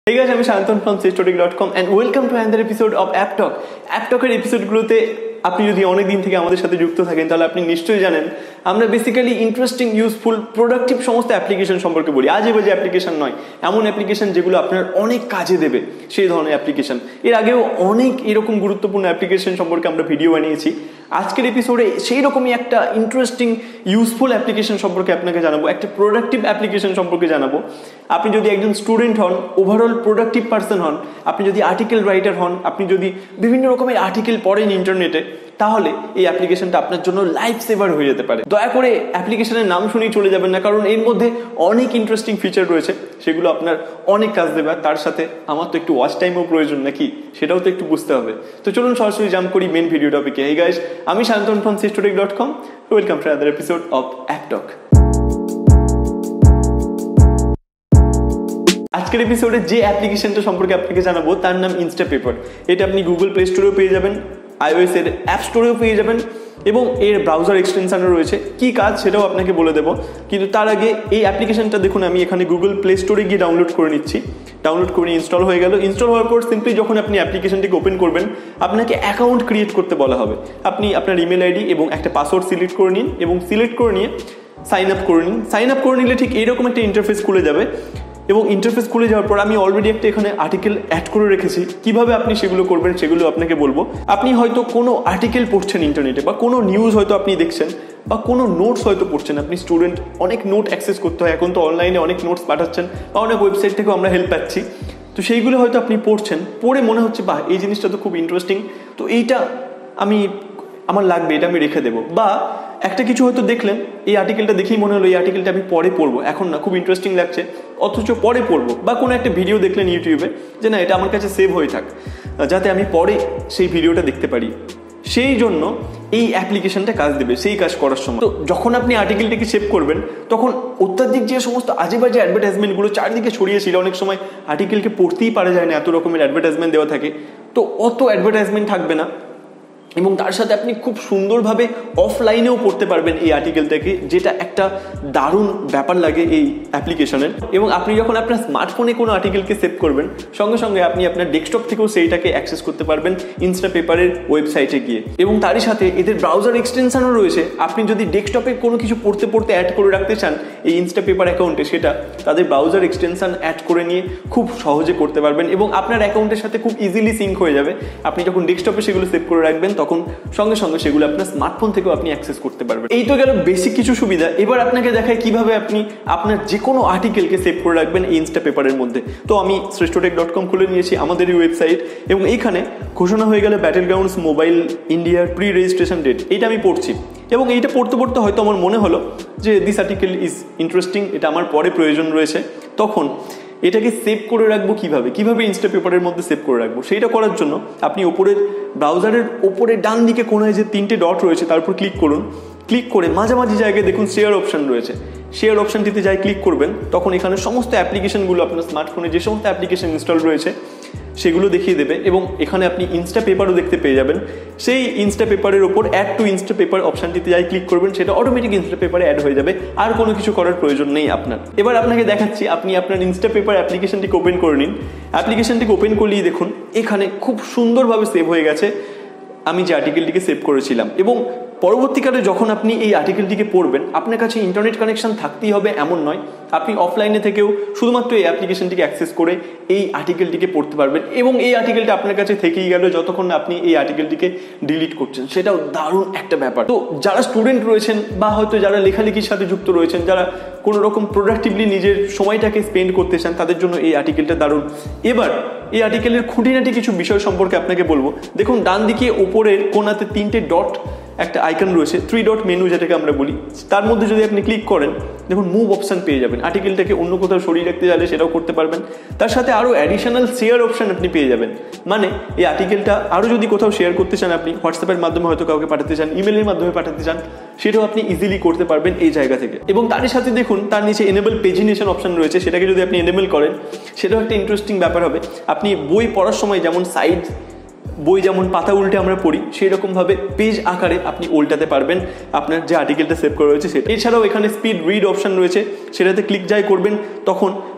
Hey guys, I'm Shantanu from Shrestho and welcome to another episode of App Talk. App Talk এর এপিসোডগুলোতে আপনি যদি অনেক দিন থেকে আমাদের সাথে যুক্ত থাকেন তাহলে আপনি নিশ্চয়ই জানেন আমরা বেসিক্যালি ইন্টারেস্টিং ইউজফুল প্রোডাক্টিভ সমস্ত অ্যাপ্লিকেশন সম্পর্কে বলি। আজে বাজে অ্যাপ্লিকেশন নয়, এমন অ্যাপ্লিকেশন যেগুলো আপনার অনেক কাজে দেবে সেই ধরনের অ্যাপ্লিকেশন। এর আগেও অনেক এরকম গুরুত্বপূর্ণ অ্যাপ্লিকেশন সম্পর্কে আমরা ভিডিও বানিয়েছি। আজকের এপিসোডে সেই রকমই একটা ইন্টারেস্টিং ইউজফুল অ্যাপ্লিকেশন সম্পর্কে আপনাকে জানাবো, একটা প্রোডাক্টিভ অ্যাপ্লিকেশন সম্পর্কে জানাবো। আপনি যদি একজন স্টুডেন্ট হন, ওভারঅল প্রোডাক্টিভ পার্সন হন, আপনি যদি আর্টিকেল রাইটার হন, আপনি যদি বিভিন্ন রকমের আর্টিকেল পড়েন ইন্টারনেটে, তাহলে এই অ্যাপ্লিকেশনটা আপনার জন্য লাইফ সেভার হয়ে যেতে পারে। দয়া করে অ্যাপ্লিকেশনের নাম শুনেই চলে যাবেন না, কারণ এর মধ্যে অনেক ইন্টারেস্টিং ফিচার রয়েছে, সেগুলো আপনার অনেক কাজ দেবে। আর তার সাথে আমার তো একটু ওয়াচ টাইমও প্রয়োজন নাকি, সেটাও তো একটু বুঝতে হবে। তো চলুন সরাসরি জাম্প করি মেন ভিডিও টপিকে। Hey guys, আমি Shantanu from Shrestho.com. Welcome to another episode of App Talk. আজকের এপিসোডে যে অ্যাপ্লিকেশনটা সম্পর্কে আপনাকে জানাবো তার নাম ইনস্টাপেপার। এটা আপনি গুগল প্লে স্টোরেও পেয়ে যাবেন, iOS এর অ্যাপ স্টোরেও পেয়ে যাবেন এবং এর ব্রাউজার এক্সটেনশনও রয়েছে। কি কাজ সেটাও আপনাকে বলে দেবো, কিন্তু তার আগে এই অ্যাপ্লিকেশনটা দেখুন আমি এখানে গুগল প্লে স্টোরে গিয়ে ডাউনলোড করে নিচ্ছি। ডাউনলোড করে ইনস্টল হয়ে গেল। ইনস্টল হওয়ার পর সিম্পলি যখন আপনি অ্যাপ্লিকেশনটিকে ওপেন করবেন আপনাকে অ্যাকাউন্ট ক্রিয়েট করতে বলা হবে। আপনি আপনার ইমেল আইডি এবং একটা পাসওয়ার্ড সিলেক্ট করে নিন এবং সিলেক্ট করে নিয়ে সাইন আপ করে নিন। সাইন আপ করে নিলে ঠিক এইরকম একটা ইন্টারফেস খুলে যাবে এবং ইন্টারফেস খুলে যাওয়ার পর আমি অলরেডি একটা এখানে আর্টিকেল অ্যাড করে রেখেছি। কিভাবে আপনি সেগুলো করবেন সেগুলো আপনাকে বলবো। আপনি হয়তো কোনো আর্টিকেল পড়ছেন ইন্টারনেটে, বা কোনো নিউজ হয়তো আপনি দেখছেন, বা কোনো নোটস হয়তো পড়ছেন। আপনি স্টুডেন্ট, অনেক নোট অ্যাক্সেস করতে হয়, এখন তো অনলাইনে অনেক নোটস পাঠাচ্ছেন বা অনেক ওয়েবসাইট থেকেও আমরা হেল্প পাচ্ছি। তো সেইগুলো হয়তো আপনি পড়ছেন, পড়ে মনে হচ্ছে বাহ এই জিনিসটা তো খুব ইন্টারেস্টিং, তো এইটা আমার লাগবে, এটা আমি রেখে দেবো। বা একটা কিছু হয়তো দেখলেন, এই আর্টিকেলটা দেখেই মনে হলো এই আর্টিকেলটা আমি পরে পড়বো, এখন না, খুব ইন্টারেস্টিং লাগছে, অথচ পরে পড়বো। বা কোনো একটা ভিডিও দেখলেন ইউটিউবে যে না এটা আমার কাছে সেভ হয়ে থাক, যাতে আমি পরে সেই ভিডিওটা দেখতে পারি, সেই জন্য এই অ্যাপ্লিকেশনটা কাজ দেবে সেই কাজ করার সময়। তো যখন আপনি আর্টিকেলটিকে সেভ করবেন তখন অত্যাধিক যে সমস্ত আজে বাজে অ্যাডভার্টাইজমেন্টগুলো চারিদিকে ছড়িয়েছিল, অনেক সময় আর্টিকেলকে পড়তেই পারা যায় না, এত রকমের অ্যাডভার্টাইজমেন্ট দেওয়া থাকে, তো অত অ্যাডভার্টাইজমেন্ট থাকবে না এবং তার সাথে আপনি খুব সুন্দরভাবে অফলাইনেও পড়তে পারবেন এই আর্টিকেলটাকে, যেটা একটা দারুণ ব্যাপার লাগে এই অ্যাপ্লিকেশনের। এবং আপনি যখন আপনার স্মার্টফোনে কোনো আর্টিকেলকে সেভ করবেন সঙ্গে সঙ্গে আপনি আপনার ডেস্কটপ থেকেও সেইটাকে অ্যাক্সেস করতে পারবেন ইনস্টাপেপারের ওয়েবসাইটে গিয়ে। এবং তারই সাথে এদের ব্রাউজার এক্সটেনশনও রয়েছে। আপনি যদি ডেস্কটপে কোনো কিছু পড়তে পড়তে অ্যাড করে রাখতে চান এই ইনস্টাপেপার অ্যাকাউন্টে, সেটা তাদের ব্রাউজার এক্সটেনশন অ্যাড করে নিয়ে খুব সহজে করতে পারবেন এবং আপনার অ্যাকাউন্টের সাথে খুব ইজিলি সিঙ্ক হয়ে যাবে। আপনি যখন ডেস্কটপে সেগুলো সেভ করে রাখবেন তখন সঙ্গে সঙ্গে সেগুলো আপনার স্মার্টফোন থেকেও আপনি অ্যাক্সেস করতে পারবেন। এই তো গেল বেসিক কিছু সুবিধা। এবার আপনাকে দেখায় কিভাবে আপনি আপনার যে কোনো আর্টিকেলকে সেভ করে রাখবেন এই ইনস্টাপেপারের মধ্যে। তো আমি Shrestho.com খুলে নিয়েছি, আমাদের এই ওয়েবসাইট, এবং এইখানে ঘোষণা হয়ে গেল ব্যাটেল গ্রাউন্ডস মোবাইল ইন্ডিয়ার প্রি রেজিস্ট্রেশন ডেট। এইটা আমি পড়ছি এবং এইটা পড়তে পড়তে হয়তো আমার মনে হলো যে দিস আর্টিকেল ইজ ইন্টারেস্টিং, এটা আমার পরে প্রয়োজন রয়েছে। তখন এটাকে সেভ করে রাখবো কিভাবে ইনস্টাপেপারের মধ্যে সেভ করে রাখবো, সেইটা করার জন্য আপনি ওপরের ব্রাউজারের ওপরে ডান দিকে কোনায় যে 3টে ডট রয়েছে তার উপর ক্লিক করুন। ক্লিক করে মাঝামাঝি জায়গায় দেখুন শেয়ার অপশন রয়েছে, শেয়ার অপশনটিতে যাই ক্লিক করবেন, তখন এখানে সমস্ত অ্যাপ্লিকেশনগুলো আপনার স্মার্টফোনে যে সমস্ত অ্যাপ্লিকেশন ইনস্টল রয়েছে সেগুলো দেখিয়ে দেবে এবং এখানে আপনি ইনস্টাপেপারও দেখতে পেয়ে যাবেন। সেই ইনস্টাপেপারের ওপর অ্যাড টু ইনস্টাপেপার অপশনটিতে যাই ক্লিক করবেন, সেটা অটোমেটিক ইনস্টাপেপারে অ্যাড হয়ে যাবে, আর কোনো কিছু করার প্রয়োজন নেই আপনার। এবার আপনাকে দেখাচ্ছি, আপনি আপনার ইনস্টাপেপার অ্যাপ্লিকেশনটিকে ওপেন করে নিন। অ্যাপ্লিকেশনটিকে ওপেন করলেই দেখুন এখানে খুব সুন্দরভাবে সেভ হয়ে গেছে আমি যে আর্টিকেলটিকে সেভ করেছিলাম। এবং পরবর্তীকালে যখন আপনি এই আর্টিকেলটিকে পড়বেন আপনার কাছে ইন্টারনেট কানেকশন থাকতেই হবে এমন নয়, আপনি অফলাইনে থেকেও শুধুমাত্র এই অ্যাপ্লিকেশনটিকে অ্যাক্সেস করে এই আর্টিকেলটিকে পড়তে পারবেন এবং এই আর্টিকেলটা আপনার কাছে থেকেই গেল যতক্ষণ না আপনি এই আর্টিকেলটিকে ডিলিট করছেন। সেটাও দারুণ একটা ব্যাপার। তো যারা স্টুডেন্ট রয়েছেন বা হয়তো যারা লেখালেখির সাথে যুক্ত রয়েছেন, যারা কোনো রকম প্রোডাক্টিভলি নিজের সময়টাকে স্পেন্ড করতে চান, তাদের জন্য এই আর্টিকেলটা দারুণ। এবার এই আর্টিকেলের খুঁটিনাটি কিছু বিষয় সম্পর্কে আপনাকে বলবো। দেখুন ডান দিকে ওপরের কোনাতে 3টে ডট একটা আইকন রয়েছে, 3 ডট মেনু যেটাকে আমরা বলি, তার মধ্যে যদি আপনি ক্লিক করেন দেখুন মুভ অপশন পেয়ে যাবেন। আর্টিকেলটাকে অন্য কোথাও সরিয়ে রাখতে চাইলে সেটাও করতে পারবেন। তার সাথে আরও অ্যাডিশনাল শেয়ার অপশন আপনি পেয়ে যাবেন, মানে এই আর্টিকেলটা আরও যদি কোথাও শেয়ার করতে চান, আপনি হোয়াটসঅ্যাপের মাধ্যমে হয়তো কাউকে পাঠাতে চান, ইমেলের মাধ্যমে পাঠাতে চান, সেটাও আপনি ইজিলি করতে পারবেন এই জায়গা থেকে। এবং তারই সাথে দেখুন তার নিচে এনেবল পেজিনেশন অপশন রয়েছে, সেটাকে যদি আপনি এনেবল করেন সেটাও একটা ইন্টারেস্টিং ব্যাপার হবে। আপনি বই পড়ার সময় যেমন সাইড বই যেমন পাতা উল্টে আমরা পড়ি, সেই রকমভাবে পেজ আকারে আপনি উল্টাতে পারবেন আপনার যে আর্টিকেলটা সেভ করা রয়েছে সেটা। এছাড়াও এখানে স্পিড রিড অপশন রয়েছে, সেটাতে ক্লিক যাই করবেন তখন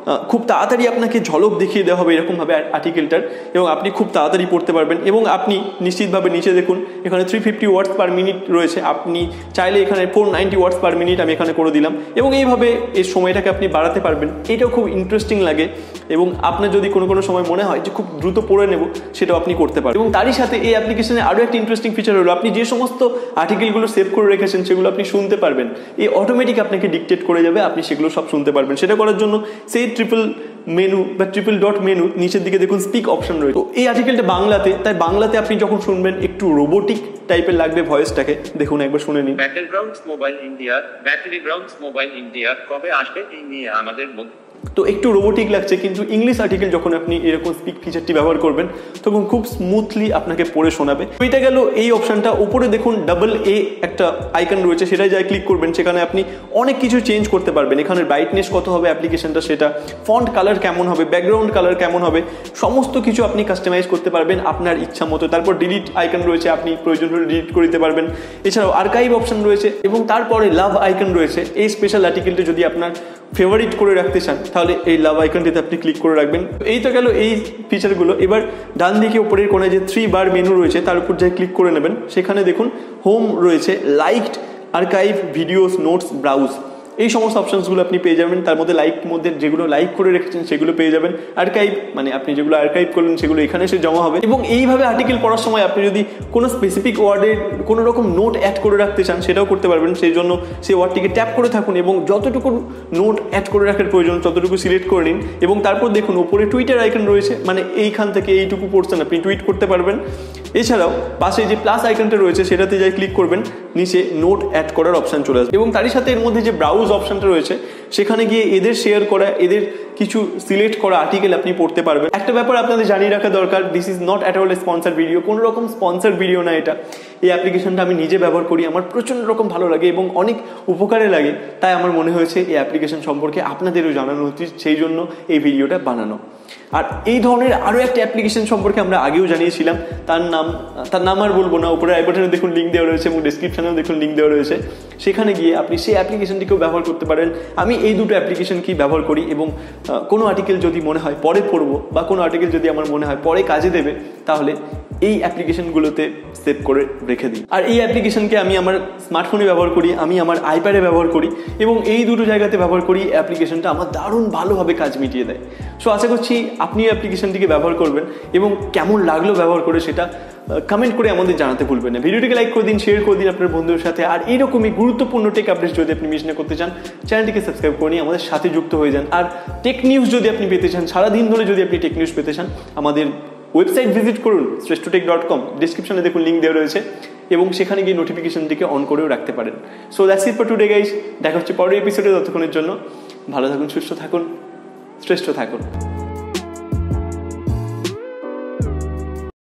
খুব তাড়াতাড়ি আপনাকে ঝলক দেখিয়ে দেওয়া হবে এরকমভাবে আর্টিকেলটার, এবং আপনি খুব তাড়াতাড়ি পড়তে পারবেন। এবং আপনি নিশ্চিতভাবে নিচে দেখুন এখানে 350 ওয়ার্ডস পার মিনিট রয়েছে, আপনি চাইলে এখানে 490 ওয়ার্ডস পার মিনিট আমি এখানে করে দিলাম, এবং এইভাবে এই সময়টাকে আপনি বাড়াতে পারবেন। এটাও খুব ইন্টারেস্টিং লাগে, এবং আপনার যদি কোনো সময় মনে হয় যে খুব দ্রুত পড়ে নেব, সেটাও আপনি করতে পারেন। এবং তারই সাথে এই অ্যাপ্লিকেশনে আরও একটা ইন্টারেস্টিং ফিচার হলো আপনি যে সমস্ত আর্টিকেলগুলো সেভ করে রেখেছেন সেগুলো আপনি শুনতে পারবেন। এই অটোমেটিক আপনাকে ডিকটেট করে যাবে, আপনি সেগুলো সব শুনতে পারবেন। সেটা করার জন্য সেই ট্রিপল মেনু বা ট্রিপল ডট মেনু নিচের দিকে দেখুন স্পিক অপশন রয়েছে। তো এই আর্টিকেলটা বাংলাতে, তাই বাংলাতে আপনি যখন শুনবেন একটু রোবোটিক টাইপের লাগবে ভয়েসটাকে। দেখুন একবার শুনে নিন। Battlegrounds Mobile India, Battlegrounds Mobile India কবে আসবে এই নিয়ে আমাদের মধ্যে। তো একটু রোবোটিক লাগছে, কিন্তু ইংলিশ আর্টিকেল যখন আপনি এরকম স্পিক ফিচারটি ব্যবহার করবেন তখন খুব স্মুথলি আপনাকে পড়ে শোনাবে। এটা গেল এই অপশনটা। উপরে দেখুন ডাবল এ একটা আইকন রয়েছে, সেটাই যাই ক্লিক করবেন সেখানে আপনি অনেক কিছু চেঞ্জ করতে পারবেন। এখানে ব্রাইটনেস কত হবে অ্যাপ্লিকেশনটা, সেটা ফন্ট কালার কেমন হবে, ব্যাকগ্রাউন্ড কালার কেমন হবে, সমস্ত কিছু আপনি কাস্টমাইজ করতে পারবেন আপনার ইচ্ছা মতো। তারপর ডিলিট আইকন রয়েছে, আপনি প্রয়োজন হলে ডিলিট করে দিতে পারবেন। এছাড়াও আর্কাইভ অপশন রয়েছে, এবং তারপরে লাভ আইকন রয়েছে। এই স্পেশাল আর্টিকেলটা যদি আপনার ফেভারিট করে রাখতে চান তাহলে এই লাভ আইকনটিতে আপনি ক্লিক করে রাখবেন। এই তো গেল এই ফিচারগুলো। এবার ডান দিকে উপরের কোণে যে 3 বার মেনু রয়েছে তার উপর যাই ক্লিক করে নেবেন, সেখানে দেখুন হোম রয়েছে, liked, archive, videos, notes, browse, এই সমস্ত অপশনসগুলো আপনি পেয়ে যাবেন। তার মধ্যে মধ্যে যেগুলো লাইক করে রেখেছেন সেগুলো পেয়ে যাবেন। আর্কাইভ মানে আপনি যেগুলো আর্কাইভ করলেন সেগুলো এখানে এসে জমা হবে। এবং এইভাবে আর্টিকেল পড়ার সময় আপনি যদি কোনো স্পেসিফিক ওয়ার্ডের কোনো রকম নোট অ্যাড করে রাখতে চান সেটাও করতে পারবেন। সেই জন্য সেই ওয়ার্ডটিকে ট্যাপ করে থাকুন এবং যতটুকু নোট অ্যাড করে রাখার প্রয়োজন ততটুকু সিলেক্ট করে নিন। এবং তারপর দেখুন উপরে টুইটার আইকন রয়েছে, মানে এইখান থেকে এইটুকু পড়ছেন আপনি টুইট করতে পারবেন। এছাড়াও পাশে যে প্লাস আইকনটা রয়েছে সেটাতে যাই ক্লিক করবেন, নিচে নোট অ্যাড করার অপশান চলে আসবে। এবং তারই সাথে এর মধ্যে যে ব্রাউজ অপশনটা রয়েছে সেখানে গিয়ে এদের শেয়ার করা, এদের কিছু সিলেক্ট করা আর্টিকেল আপনি পড়তে পারবেন। একটা ব্যাপার আপনাদের জানিয়ে রাখা দরকার, this is not at all a sponsor video, কোনো রকম স্পন্সার ভিডিও না এটা। এই অ্যাপ্লিকেশনটা আমি নিজে ব্যবহার করি, আমার প্রচণ্ড রকম ভালো লাগে এবং অনেক উপকারে লাগে, তাই আমার মনে হয়েছে এই অ্যাপ্লিকেশন সম্পর্কে আপনাদেরও জানানো উচিত, সেই জন্য এই ভিডিওটা বানানো। আর এই ধরনের আরও একটা অ্যাপ্লিকেশন সম্পর্কে আমরা আগেও জানিয়েছিলাম, তার নাম আর বলবো না, উপরে আই বাটনে দেখুন লিঙ্ক দেওয়া রয়েছে এবং ডিসক্রিপশনেও দেখুন লিঙ্ক দেওয়া রয়েছে। সেখানে গিয়ে আপনি সেই অ্যাপ্লিকেশনটিকেও ব্যবহার করতে পারেন। আমি এই দুটো অ্যাপ্লিকেশনকেই ব্যবহার করি, এবং কোনো আর্টিকেল যদি মনে হয় পরে পড়বো বা কোনো আর্টিকেল যদি আমার মনে হয় পরে কাজে দেবে, তাহলে এই অ্যাপ্লিকেশনগুলোতে সেভ করে রেখে দিই। আর এই অ্যাপ্লিকেশনকে আমি আমার স্মার্টফোনে ব্যবহার করি, আমি আমার আইপ্যাডে ব্যবহার করি, এবং এই দুটো জায়গাতে ব্যবহার করি। অ্যাপ্লিকেশনটা আমার দারুণ ভালোভাবে কাজ মিটিয়ে দেয়। সো আশা করছি আপনি অ্যাপ্লিকেশনটিকে ব্যবহার করবেন, এবং কেমন লাগলো ব্যবহার করে সেটা কমেন্ট করে আমাদের জানাতে ভুলবেন না। ভিডিওটিকে লাইক করে দিন, শেয়ার করে দিন আপনার বন্ধুদের সাথে। আর এইরকমই গুরুত্বপূর্ণ টেক আপডেট যদি আপনি মিস না করতে চান, চ্যানেলটিকে সাবস্ক্রাইব করে নিয়ে আমাদের সাথে যুক্ত হয়ে যান। আর টেক নিউজ যদি আপনি পেতে চান, সারাদিন ধরে যদি আপনি টেক নিউজ পেতে চান, আমাদের ওয়েবসাইট ভিজিট করুন shrestotech.com, ডিসক্রিপশনে দেখুন লিঙ্ক দেওয়া রয়েছে, এবং সেখানে গিয়ে নোটিফিকেশনটিকে অন করেও রাখতে পারেন। So that's it for today guys, দেখা হচ্ছে পরের এপিসোডে। ততক্ষণের জন্য ভালো থাকুন, সুস্থ থাকুন, শ্রেষ্ঠ থাকুন।